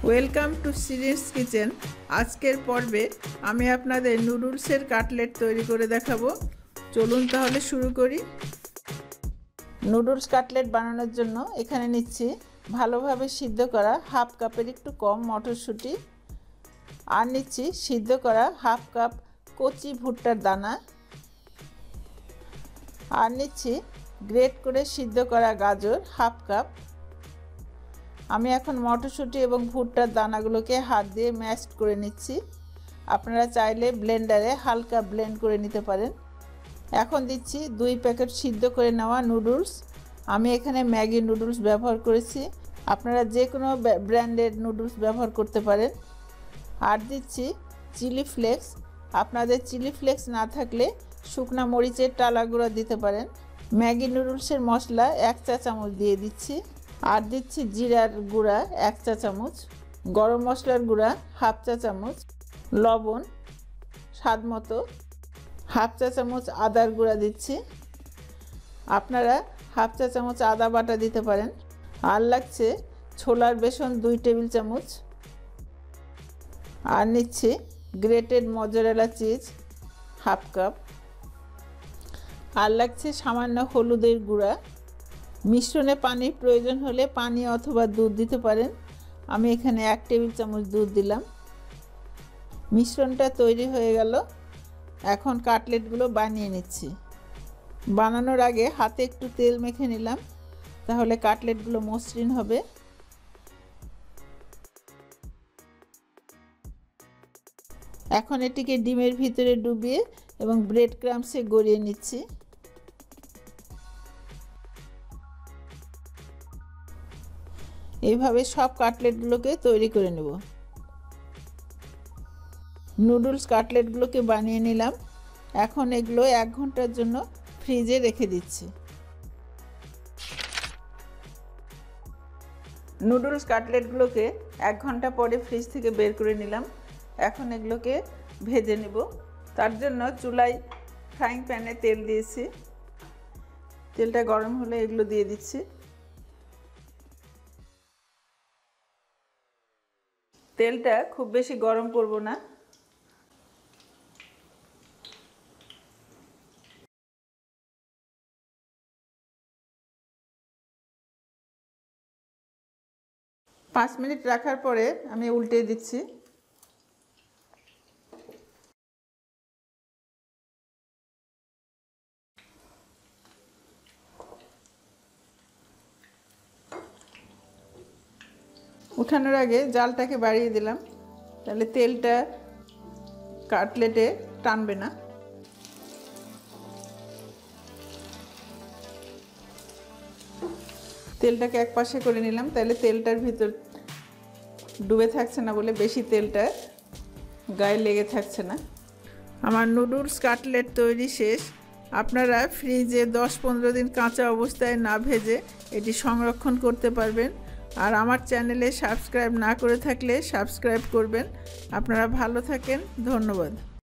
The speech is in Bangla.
Welcome to series kitchen. আজকের পর্বে আমি আপনাদের নুডলসের কাটলেট তৈরি করে দেখাবো। চলুন তাহলে শুরু করি। নুডলস কাটলেট বানানোর জন্য এখানে নিচ্ছি ভালোভাবে সিদ্ধ করা হাফ কাপের একটু কম মটরশুঁটি, আর নিচ্ছি সিদ্ধ করা হাফ কাপ কচি ভুট্টার দানা, আর নিচ্ছি গ্রেট করে সিদ্ধ করা গাজর হাফ কাপ। আমি এখন মটরশুঁটি এবং ভুট্টার দানাগুলোকে হাত দিয়ে ম্যাশ করে নিচ্ছি। আপনারা চাইলে ব্লেন্ডারে হালকা ব্লেন্ড করে নিতে পারেন। এখন দিচ্ছি 2 প্যাকেট সিদ্ধ করে নেওয়া নুডলস। আমি এখানে ম্যাগি নুডলস ব্যবহার করেছি, আপনারা যে কোনো ব্র্যান্ডের নুডলস ব্যবহার করতে পারেন। আর দিচ্ছি চিলি ফ্লেক্স, আপনাদের চিলি ফ্লেক্স না থাকলে শুকনা মরিচের টালা গুঁড়া দিতে পারেন। ম্যাগি নুডলসের মশলা 1 চা চামচ দিয়ে দিচ্ছি, আর দিচ্ছি জিরার গুঁড়া 1 চা চামচ, গরম মশলার গুঁড়া হাফ চা চামচ, লবণ স্বাদ মতো, হাফ চা চামচ আদার গুঁড়া দিচ্ছি, আপনারা হাফ চা চামচ আদা বাটা দিতে পারেন। আর লাগছে ছোলার বেসন 2 টেবিল চামচ, আর নিচ্ছি grated mozzarella cheese half cup, আর লাগছে সামান্য হলুদের গুঁড়া। মিশ্রণে পানির প্রয়োজন হলে পানি অথবা দুধ দিতে পারেন। আমি এখানে 1 টেবিল চামচ দুধ দিলাম। মিশ্রণটা তৈরি হয়ে গেল। এখন কাটলেটগুলো বানিয়ে নিচ্ছি। বানানোর আগে হাতে একটু তেল মেখে নিলাম, তাহলে কাটলেটগুলো মসৃণ হবে। এখন এটিকে ডিমের ভিতরে ডুবিয়ে এবং ব্রেড ক্রাম্বসে গড়িয়ে নিচ্ছি। এইভাবে সব কাটলেটগুলোকে তৈরি করে নেব। নুডলস কাটলেটগুলোকে বানিয়ে নিলাম। এখন এগুলো 1 ঘন্টার জন্য ফ্রিজে রেখে দিচ্ছি। নুডলস কাটলেটগুলোকে 1 ঘন্টা পরে ফ্রিজ থেকে বের করে নিলাম। এখন এগুলোকে ভেজে নেব। তার জন্য চুলায় ফ্রাইং প্যানে তেল দিয়েছি। তেলটা গরম হলে এগুলো দিয়ে দিচ্ছি। তেলটা খুব বেশি গরম করব না। পাঁচ মিনিট রাখার পরে আমি উল্টে দিচ্ছি। উঠানোর আগে জালটাকে বাড়িয়ে দিলাম, তাহলে তেলটা কাটলেটে টানবে না। তেলটাকে এক পাশে করে নিলাম, তাহলে তেলটার ভিতর ডুবে থাকছে না বলে বেশি তেলটা গায়ে লেগে থাকছে না। আমার নুডলস কাটলেট তৈরি শেষ। আপনারা ফ্রিজে 10-15 দিন কাঁচা অবস্থায় না ভেজে এটি সংরক্ষণ করতে পারবেন। আর আমার চ্যানেলে সাবস্ক্রাইব না করে থাকলে সাবস্ক্রাইব করবেন। আপনারা ভালো থাকেন, ধন্যবাদ।